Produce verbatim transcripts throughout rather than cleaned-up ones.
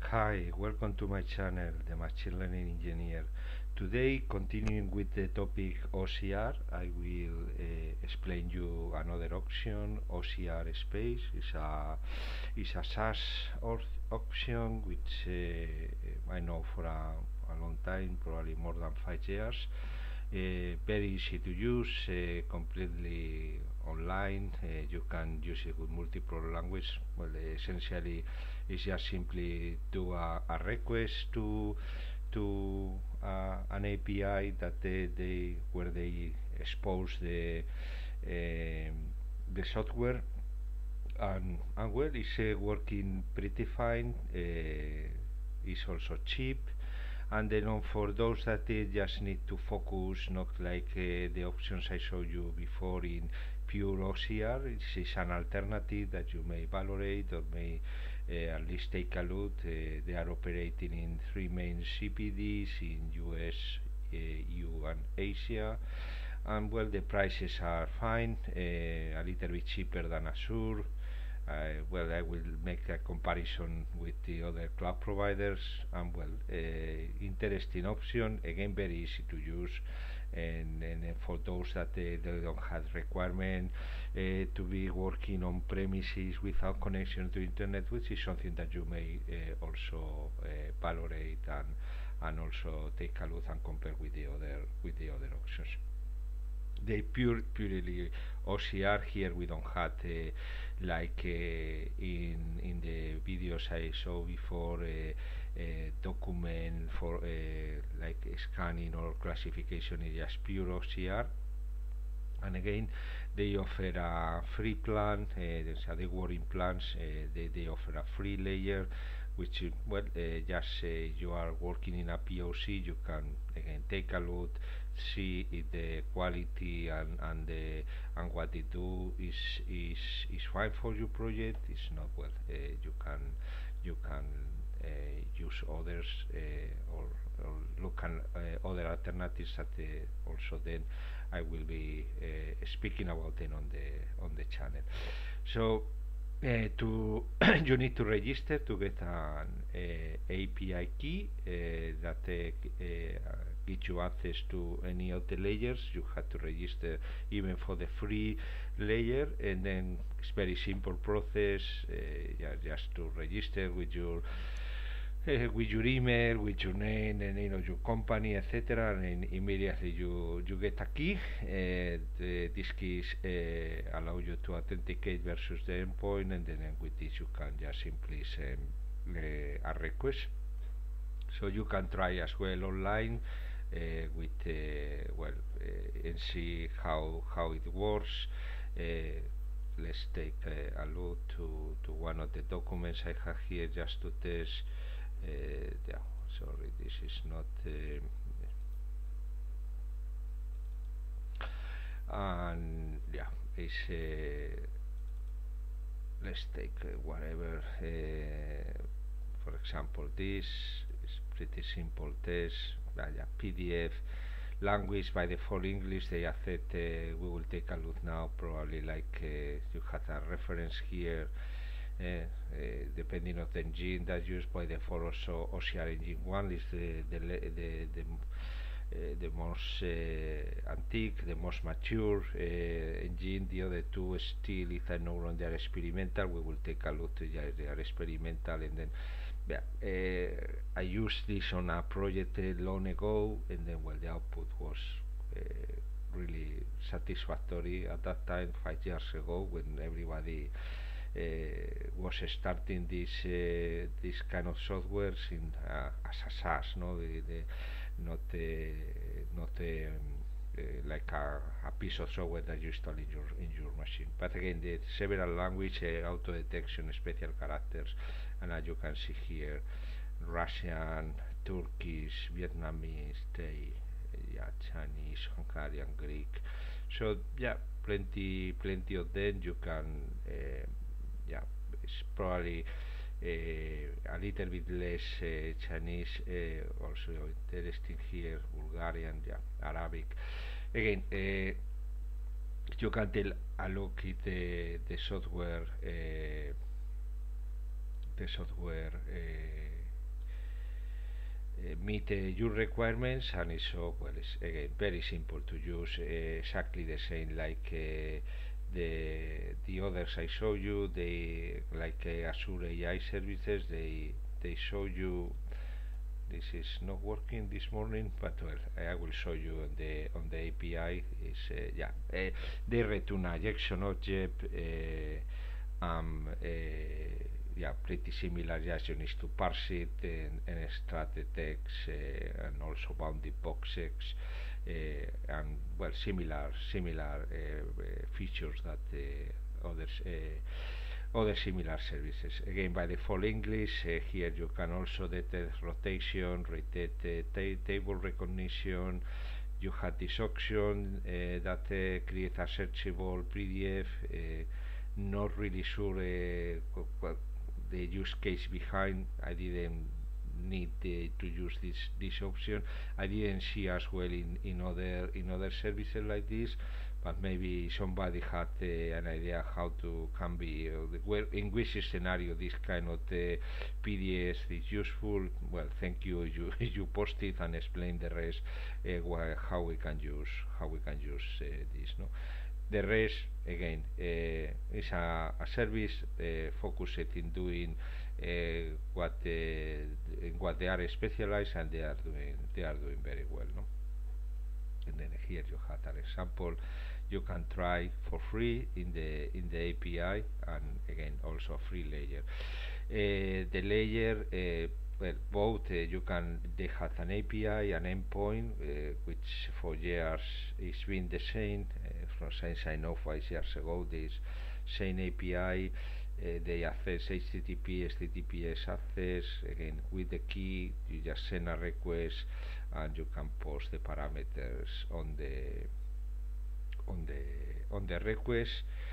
Hi, welcome to my channel, The Machine Learning Engineer. Today, continuing with the topic O C R, I will uh, explain you another option. O C R Space is a is a SaaS option which uh, I know for a, a long time, probably more than five years. Uh, very easy to use, uh, completely online. Uh, you can use it with multiple languages. Well, essentially, it's just simply do a, a request to to uh, an A P I that they, they where they expose the um, the software, and, and well, it's uh, working pretty fine. Uh, it's also cheap. And then on for those that uh, just need to focus, not like uh, the options I showed you before in pure O C R, it's, it's an alternative that you may evaluate or may uh, at least take a look. Uh, they are operating in three main C P Ds in U S, uh, E U and Asia, and well, the prices are fine, uh, a little bit cheaper than Azure. Uh, well, I will make a comparison with the other cloud providers, and well, uh, interesting option, again very easy to use, and, and uh, for those that uh, they don't have requirement uh, to be working on premises without connection to internet, which is something that you may uh, also uh, valorate and and also take a look and compare with the other with the other options. They pure purely O C R. Here we don't have uh, like uh, in in the videos I saw before, uh, uh, document for uh, like scanning or classification. Is just pure O C R. And again, they offer a free plan. Uh, there's a they working plans. Uh, they they offer a free layer, which uh, well, uh, just uh, you are working in a P O C, you can again take a look, see if the quality and and the and what they do is is is fine for your project. It's not, well, uh, you can you can uh, use others, uh, or, or look at uh, other alternatives that uh, also then I will be uh, speaking about them on the on the channel. So uh, to you need to register to get an uh, A P I key uh, that uh, uh, gives you access to any of the layers. You have to register even for the free layer, and then it's very simple process. Uh, yeah, just to register with your uh, with your email, with your name, and you know your company, et cetera. And immediately you you get a key. Uh, the, these keys uh, allow you to authenticate versus the endpoint, and then with this you can just simply send uh, a request. So you can try as well online uh, with uh, well uh, and see how how it works. Uh, let's take uh, a look to to one of the documents I have here just to test. Uh, yeah, sorry, this is not. Uh, and yeah, it's. Uh, let's take uh, whatever. Uh, for example, this is pretty simple test. Uh, yeah, P D F. Language by default English. They accept. Uh, we will take a look now. Probably like uh, you have a reference here. Uh, uh, depending on the engine that used by default, also O C R engine one is the the the, the, uh, the most uh, antique, the most mature uh, engine. The other two still, if I know wrong, they are experimental. We will take a look to yeah, they are experimental, and then yeah, uh, I used this on a project uh, long ago, and then well, the output was uh, really satisfactory at that time, five years ago, when everybody Uh, was starting this uh, this kind of softwares in uh, as a SaaS, no, the, the not uh, not um, uh, like a, a piece of software that you install in your in your machine. But again, the several language uh, auto detection, special characters, and as you can see here, Russian, Turkish, Vietnamese, Thai, yeah, Chinese, Hungarian, Greek. So yeah, plenty plenty of them. You can. Uh, Yeah, it's probably uh, a little bit less uh, Chinese, uh, also interesting here, Bulgarian, yeah, Arabic. Again, uh, you can tell a look at the, the software, uh, the software uh, meet uh, your requirements, and it's so well, it's again very simple to use, uh, exactly the same like uh, the the others I show you. They like uh, Azure A I services. They they show you. This is not working this morning, but well, I will show you on the on the A P I. Is uh, yeah, uh, they return a JSON object. Uh, um, uh, yeah, pretty similar. Just you need to parse it and, and extract the text, uh, and also bounding boxes, uh, and well, similar similar uh, uh, features that uh, others. Uh, other similar services. Again, by default English, uh, here you can also detect rotation, rotate uh, ta table recognition. You have this option uh, that uh, creates a searchable P D F. Uh, not really sure uh, what the use case behind. I didn't need uh, to use this this option. I didn't see as well in, in other in other services like this, but maybe somebody had uh, an idea how to can be uh, the, where in which scenario this kind of uh, P D F is useful. Well, thank you. You you post it and explain the rest, uh, wh how we can use how we can use uh, this. No, the rest again uh, is a, a service uh, focused in doing uh, what uh, in what they are specialized, and they are doing they are doing very well. No, and then here you have an example. You can try for free in the in the A P I, and again also a free layer. Uh, the layer, uh, well, both uh, you can they have an A P I, an endpoint, uh, which for years is been the same. Uh, from since I know five years ago, this same A P I. Uh, they access H T T P, H T T P S access. Again, with the key, you just send a request, and you can post the parameters on the on the on the request.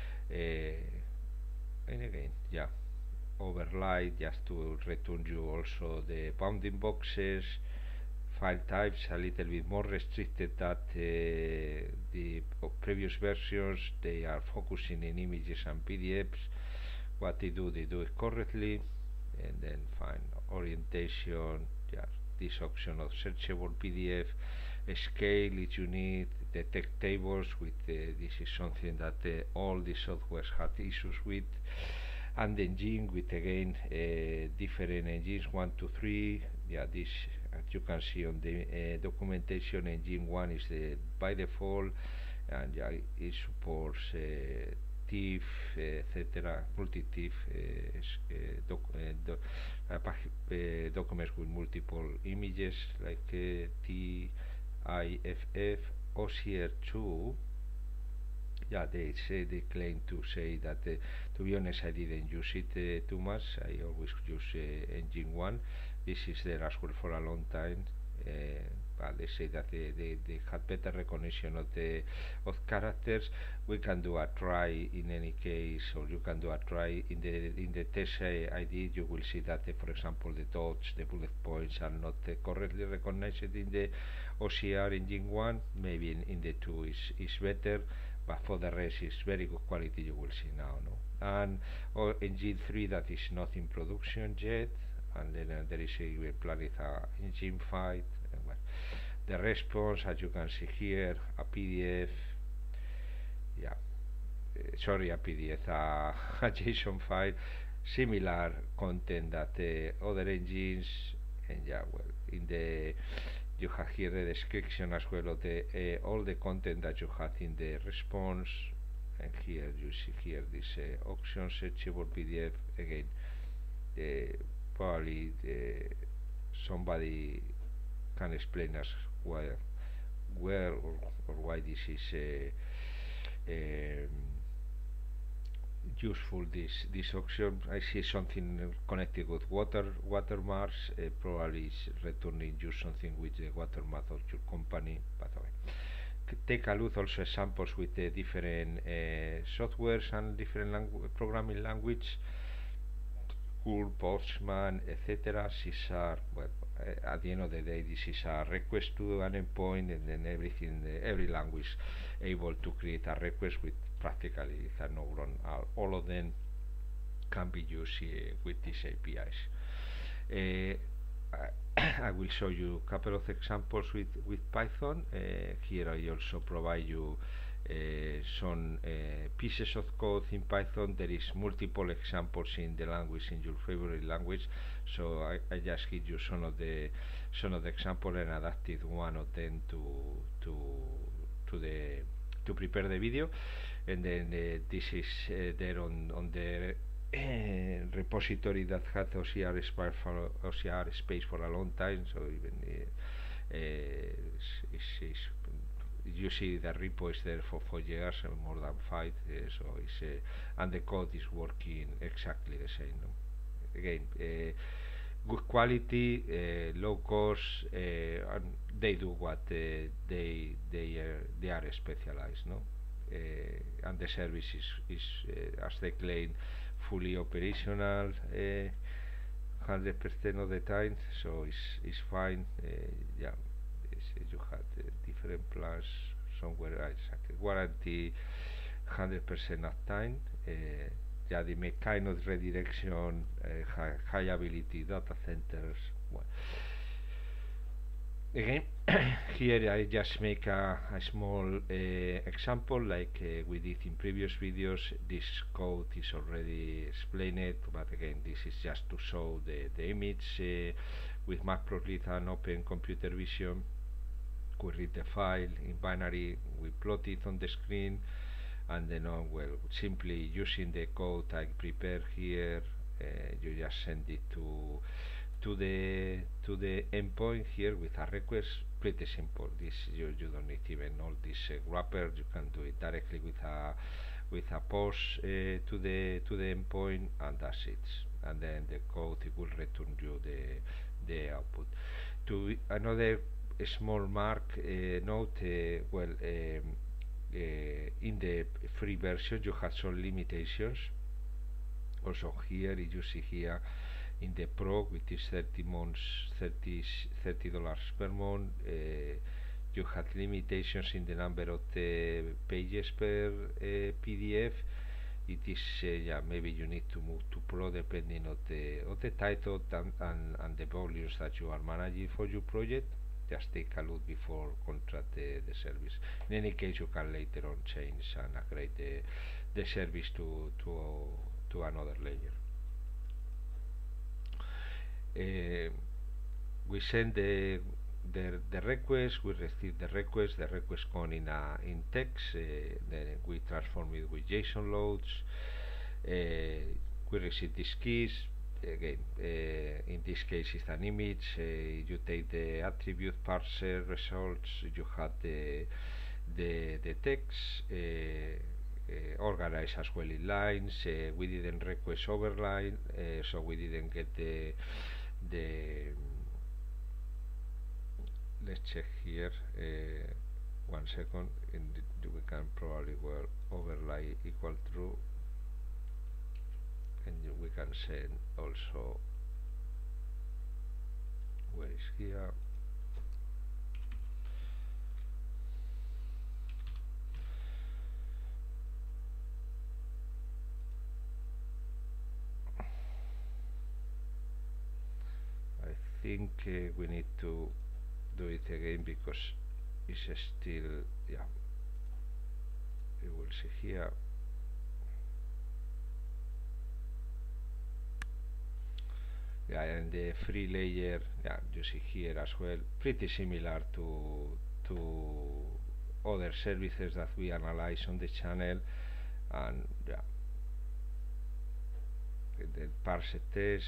Uh, and again, yeah, overlay just to return you also the bounding boxes. File types a little bit more restricted than uh, the previous versions. They are focusing in images and P D Fs. What they do, they do it correctly. And then find orientation, yeah, this option of searchable P D F, scale if you need, detect tables with uh, this is something that uh, all the softwares had issues with, and the engine with again uh, different engines, one, two, three. Yeah, this as you can see on the uh, documentation, engine one is the by default, and yeah, it supports uh, TIFF, uh, et cetera, multi-TIFF uh, uh, doc uh, doc uh, uh, documents with multiple images like uh, T I F F. O C R two, yeah, they say they claim to say that uh, to be honest, I didn't use it uh, too much. I always use uh, engine one. This is there as well for a long time, uh, but they say that they, they, they had better recognition of the of characters. We can do a try in any case, or you can do a try in the in the test I, I did. You will see that uh, for example the dots, the bullet points are not uh, correctly recognized in the O C R engine one. Maybe in, in the two is is better, but for the rest is very good quality. You will see now, no. And or engine three that is not in production yet, and then uh, there is a planet uh, engine five. Uh, well, the response, as you can see here, a P D F. Yeah, uh, sorry, a P D F, uh, a JSON file, similar content that uh, other engines, and yeah, well, in the you have here the description as well of the uh, all the content that you have in the response, and here you see here this uh, option searchable P D F. Again, uh, probably uh, somebody can explain us why, where or, or why this is uh, um, useful. This this option, I see something connected with water watermarks. Uh, probably is returning you something with the watermark of your company. But okay. Take a look also examples with the different uh, softwares and different langu programming language. Cool, Postman, et cetera. Caesar. Well, uh, at the end of the day, this is a request to an endpoint, and then everything, uh, every language able to create a request with practically a neuron. Uh, all of them can be used uh, with these A P Is. Uh, I will show you a couple of examples with, with Python. Uh, here I also provide you uh, some uh, pieces of code in Python. There is multiple examples in the language, in your favorite language. So I, I just give you some of the some of the examples and adapted one of them to to to the to prepare the video. And then uh, this is uh, there on on the uh, repository that had O C R Space for O C R Space for a long time. So even uh, uh, it's, it's, you see the repo is there for four years, uh, more than five. Uh, so it's uh, and the code is working exactly the same. No? Again, uh, good quality, uh, low cost, uh, and they do what uh, they they are they are specialized. No. Uh, and the service is, is uh, as they claim, fully operational uh, one hundred percent of the time, so it's, it's fine. Uh, yeah, it's, uh, you had uh, different plans somewhere. Uh, exactly, warranty one hundred percent uptime. Uh, yeah, they make kind of redirection, uh, high, high ability data centers. Well, again, here I just make a, a small uh, example like uh, we did in previous videos. This code is already explained, but again, this is just to show the, the image uh, with Matplotlib and Open Computer Vision. We read the file in binary, we plot it on the screen, and then on, well, simply using the code I prepare here, uh, you just send it to to the to the endpoint here with a request. Pretty simple. This you, you don't need even all this uh, wrapper. You can do it directly with a with a post uh, to the to the endpoint, and that's it. And then the code, it will return you the the output. To another small mark uh, note. Uh, well, um, uh, in the free version you have some limitations. Also here, you see here, in the Pro, which is thirty months, thirty dollars per month, uh, you have limitations in the number of the pages per uh, P D F. It is uh, yeah, maybe you need to move to Pro depending on the of the title and, and and the volumes that you are managing for your project. Just take a look before contract the, the service. In any case, you can later on change and upgrade the the service to to to another layer. Uh, we send the, the the request, we receive the request, the request come in a in text, uh, then we transform it with JSON loads, uh, we receive these keys. Again, uh, in this case it's an image. Uh, you take the attribute parser results, you have the the, the text uh, uh, organized as well in lines. Uh, we didn't request overline, uh, so we didn't get the the let's check here, uh, one second. In the, we can probably well overlay equal true, and we can send also where is here I think uh, we need to do it again because it's still, yeah, you will see here. Yeah, and the free layer, yeah, you see here as well, pretty similar to to other services that we analyze on the channel. And yeah, the parser test,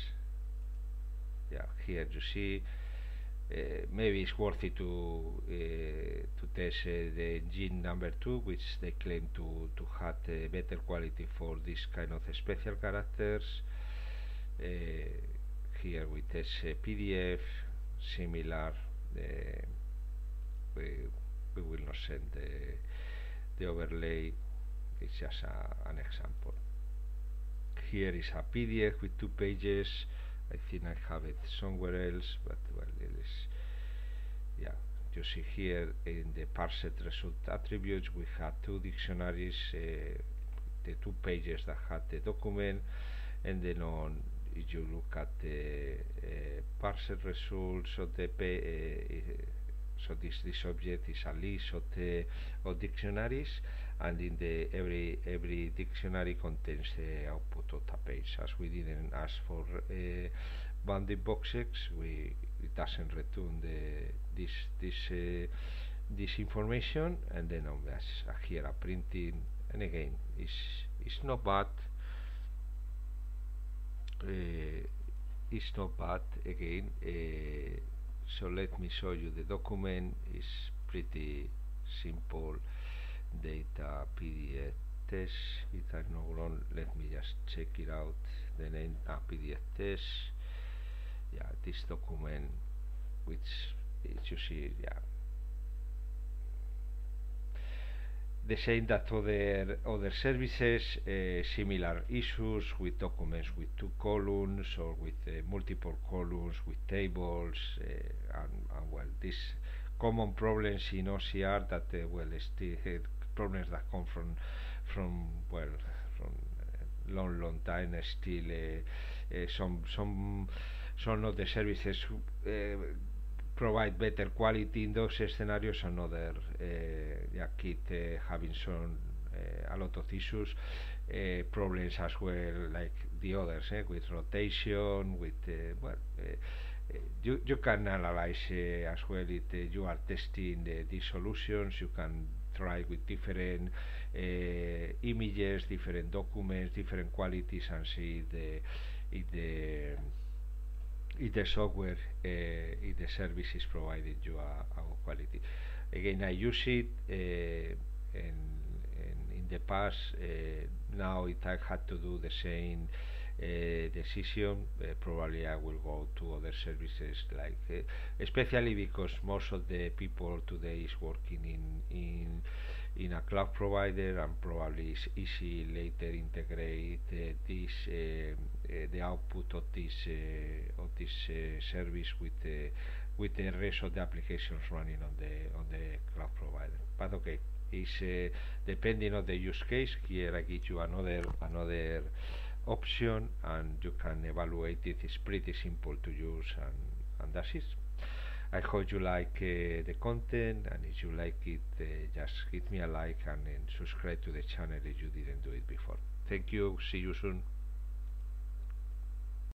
yeah, here you see. Uh, maybe it's worth it to uh, to test uh, the engine number two, which they claim to to have uh, better quality for this kind of special characters. Uh, here we test uh, P D F, similar. Uh, we we will not send the the overlay. It's just a, an example. Here is a P D F with two pages. I think I have it somewhere else, but well, it is, yeah, you see here in the parsed result attributes we have two dictionaries, uh, the two pages that had the document, and then on, if you look at the uh, parser results of the pa- uh, so this this object is a list of the of dictionaries, and in the every every dictionary contains the output of the page. As we didn't ask for uh, bounding boxes, we it doesn't return the this this uh, this information, and then um, as uh, here a printing, and again it's it's not bad. Uh, it's not bad again. Uh, so let me show you the document. Is pretty simple data P D F test. It are not wrong. Let me just check it out. The name ah, P D F test. Yeah, this document, which is you see, yeah, the same that other other services, uh, similar issues with documents with two columns or with uh, multiple columns with tables, uh, and, and well, these common problems in O C R that uh, well, still uh, problems that come from from well from uh, long long time, uh, still uh, uh, some some some of the services uh, provide better quality in those scenarios, and other uh, yeah, keep uh, having some uh, a lot of issues, uh, problems as well, like the others, eh, with rotation, with uh, well, uh, you you can analyze uh, as well. It uh, you are testing the, these solutions. You can try with different uh, images, different documents, different qualities, and see the if the if the software, uh, if the service is providing you a, a quality. Again, I use it uh, in, in, in the past. Uh, now if I had to do the same uh, decision, uh, probably I will go to other services, like uh, especially because most of the people today is working in in in a cloud provider, and probably it's easy later integrate uh, this uh, uh, the output of this uh, of this uh, service with uh, with the rest of the applications running on the on the cloud provider. But okay, it's uh, depending on the use case. Here I give you another another option, and you can evaluate it. It's pretty simple to use, and and that's it. I hope you like uh, the content, and if you like it, uh, just hit me a like, and, and subscribe to the channel if you didn't do it before. Thank you. See you soon.